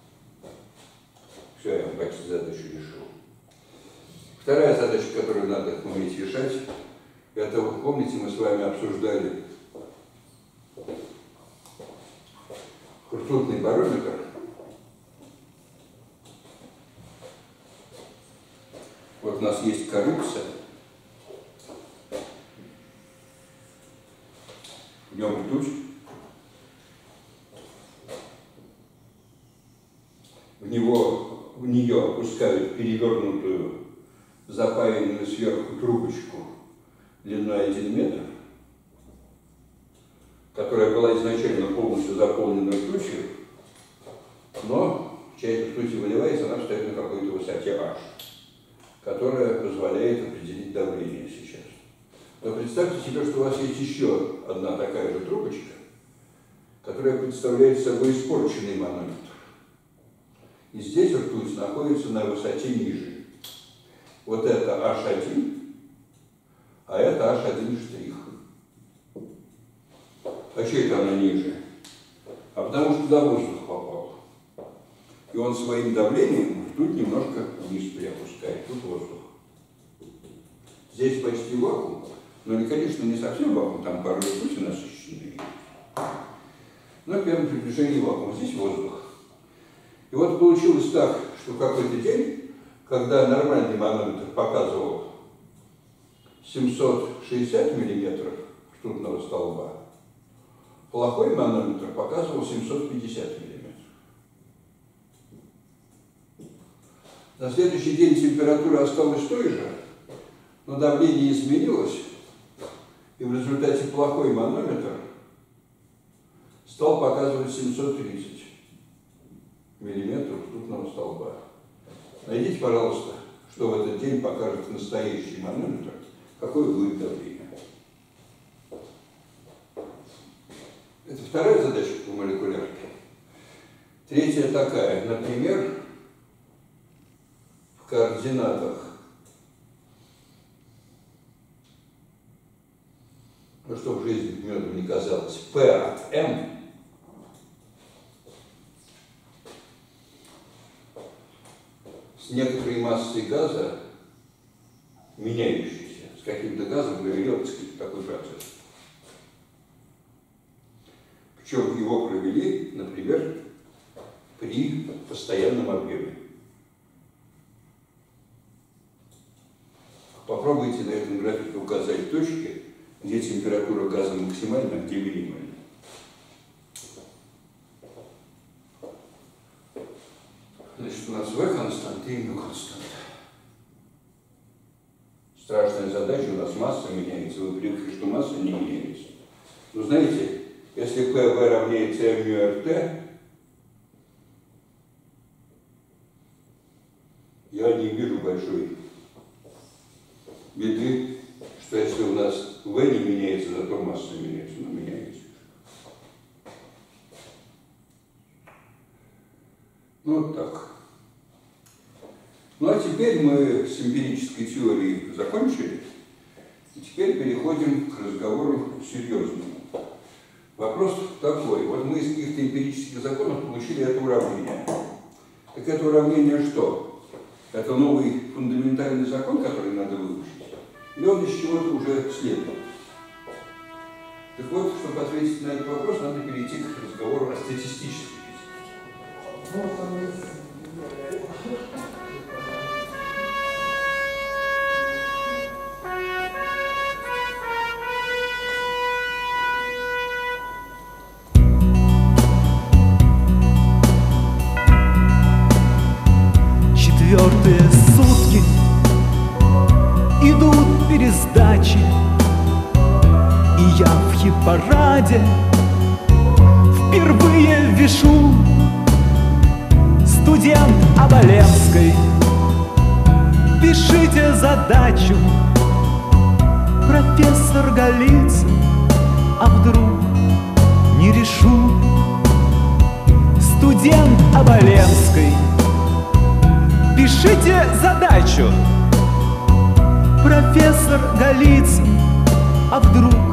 Все, я вам почти задачу решил. Вторая задача, которую надо уметь решать, это, помните, мы с вами обсуждали ртутный барометр. Вот у нас есть коррупция. В нем ртуть. В него, в нее опускают перевернутую, запаянную сверху трубочку длиной один метр, которая была изначально полностью заполнена ртутью, но часть ртути выливается, она стоит на какой-то высоте H, которая позволяет определить давление сейчас. Но представьте себе, что у вас есть еще одна такая же трубочка, которая представляет собой испорченный манометр. И здесь ртуть находится на высоте ниже. Вот это H один, а это H один штрих. А что это она ниже? А потому что туда воздух попал. И он своим давлением ртуть немножко вниз приопускает. Тут воздух. Здесь почти вакуум. Но, конечно, не совсем вакуум, там пару ртути насыщенные. Но первое приближение вакуума. Здесь воздух. И вот получилось так, что в какой-то день когда нормальный манометр показывал семьсот шестьдесят миллиметров ртутного столба, плохой манометр показывал семьсот пятьдесят миллиметров. На следующий день температура осталась той же, но давление изменилось, и в результате плохой манометр стал показывать семьсот тридцать миллиметров ртутного столба. Найдите, пожалуйста, что в этот день покажет настоящий манометр, какое будет давление. Это вторая задача по молекулярке. Третья такая, например, в координатах, ну что в жизни медом не казалось, P от M, с некоторой массой газа, меняющейся, с каким-то газом провели вот такой процесс. Причем его провели, например, при постоянном объеме. Попробуйте на этом графике указать точки, где температура газа максимальна, а где минимальна. Значит, у нас V константа и μ константа. Страшная задача, у нас масса меняется. Вы привыкли, что масса не меняется. Но знаете, если P V равняется m μ rt, я не вижу большой беды, что если у нас V не меняется, зато масса меняется. Ну, меняется. Ну, вот так. Ну, а теперь мы с эмпирической теорией закончили, и теперь переходим к разговору серьезному. Вопрос такой. Вот мы из каких-то эмпирических законов получили это уравнение. Так это уравнение что? Это новый фундаментальный закон, который надо выучить? Или он из чего-то уже следует? Так вот, чтобы ответить на этот вопрос, надо перейти к разговору о статистической физике. Четвертые сутки идут пересдачи, и я в хит-параде впервые вешу. Студент Оболенской, пишите задачу. Профессор Голицын, а вдруг не решу. Студент Оболенской, пишите задачу. Профессор Голицын, а вдруг